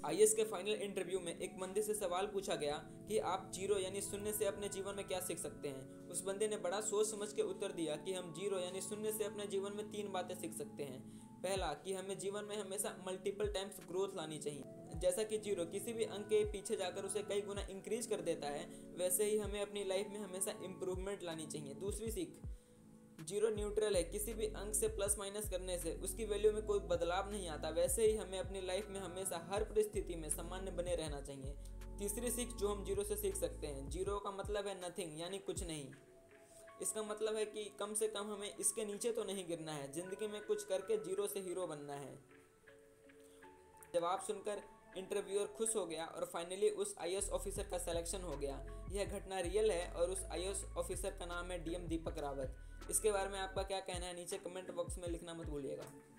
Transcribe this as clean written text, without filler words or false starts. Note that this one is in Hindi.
आईएएस के फाइनल इंटरव्यू में एक बंदे से सवाल पूछा गया कि आप जीरो यानी शून्य से अपने जीवन में क्या सीख सकते हैं। उस बंदे ने बड़ा सोच समझ के उत्तर दिया कि हम जीरो यानी शून्य से अपने जीवन में 3 बातें सीख सकते हैं। पहला, कि हमें जीवन में हमेशा मल्टीपल टाइम्स ग्रोथ लानी चाहिए। जैसा कि जीरो किसी भी अंक के पीछे जाकर उसे कई गुना इंक्रीज कर देता है, वैसे ही हमें अपनी लाइफ में हमेशा इंप्रूवमेंट लानी चाहिए। दूसरी सीख, जीरो न्यूट्रल है, किसी भी अंक से प्लस माइनस करने से उसकी वैल्यू में कोई बदलाव नहीं आता। वैसे ही हमें अपनी लाइफ में हमेशा हर परिस्थिति में सामान्य बने रहना चाहिए। तीसरी सीख जो हम जीरो से सीख सकते हैं, जीरो का मतलब है नथिंग यानी कुछ नहीं। इसका मतलब है कि कम से कम हमें इसके नीचे तो नहीं गिरना है, जिंदगी में कुछ करके जीरो से हीरो बनना है। जवाब सुनकर इंटरव्यूअर खुश हो गया और फाइनली उस आईएएस ऑफिसर का सिलेक्शन हो गया। यह घटना रियल है और उस आईएएस ऑफिसर का नाम है डीएम दीपक रावत। इसके बारे में आपका क्या कहना है नीचे कमेंट बॉक्स में लिखना मत भूलिएगा।